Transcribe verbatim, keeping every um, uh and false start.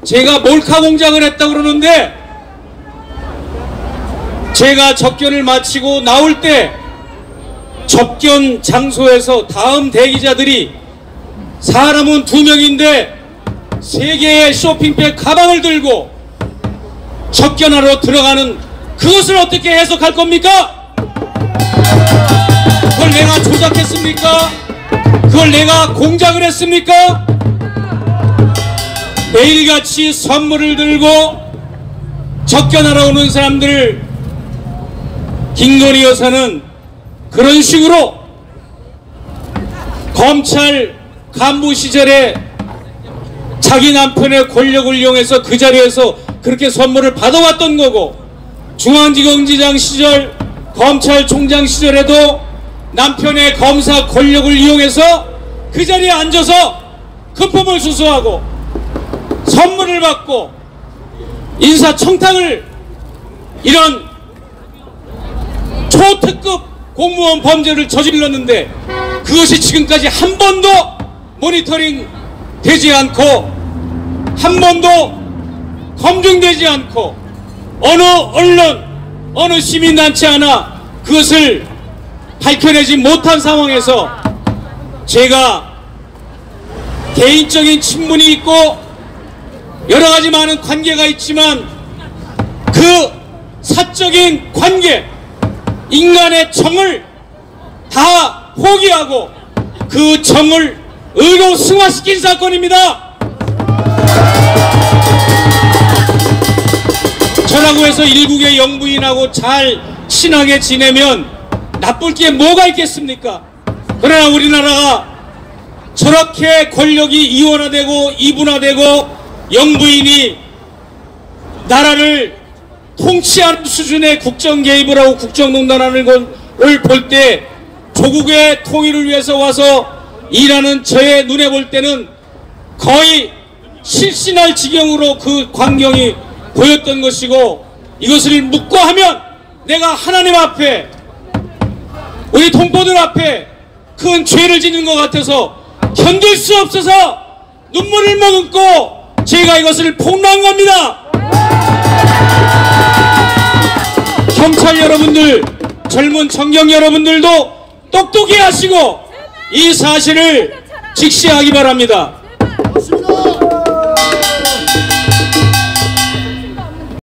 제가 몰카 공작을 했다고 그러는데, 제가 접견을 마치고 나올 때 접견 장소에서 다음 대기자들이 사람은 두 명인데 세 개의 쇼핑백 가방을 들고 접견하러 들어가는 그것을 어떻게 해석할 겁니까? 그걸 내가 조작했습니까? 그걸 내가 공작을 했습니까? 매일같이 선물을 들고 접견하러 오는 사람들을 김건희 여사는 그런 식으로 검찰 간부 시절에 자기 남편의 권력을 이용해서 그 자리에서 그렇게 선물을 받아왔던 거고, 중앙지검지장 시절, 검찰총장 시절에도 남편의 검사 권력을 이용해서 그 자리에 앉아서 금품을 수수하고 선물을 받고 인사청탁을, 이런 초특급 공무원 범죄를 저질렀는데 그것이 지금까지 한 번도 모니터링 되지 않고 한 번도 검증되지 않고 어느 언론, 어느 시민단체 하나 그것을 밝혀내지 못한 상황에서 제가 개인적인 친분이 있고 여러가지 많은 관계가 있지만 그 사적인 관계, 인간의 정을 다 포기하고 그 정을 의로 승화시킨 사건입니다. 저라고 해서 일국의 영부인하고 잘 친하게 지내면 나쁠 게 뭐가 있겠습니까? 그러나 우리나라가 저렇게 권력이 이원화되고 이분화되고 영부인이 나라를 통치하는 수준의 국정 개입을 하고 국정농단하는 것을 볼 때 조국의 통일을 위해서 와서 일하는 저의 눈에 볼 때는 거의 실신할 지경으로 그 광경이 보였던 것이고, 이것을 묻고 하면 내가 하나님 앞에, 우리 동포들 앞에 큰 죄를 짓는 것 같아서 견딜 수 없어서 눈물을 머금고 제가 이것을 폭로한 겁니다. 경찰 여러분들, 젊은 청경 여러분들도 똑똑히 하시고 이 사실을 직시하기 바랍니다.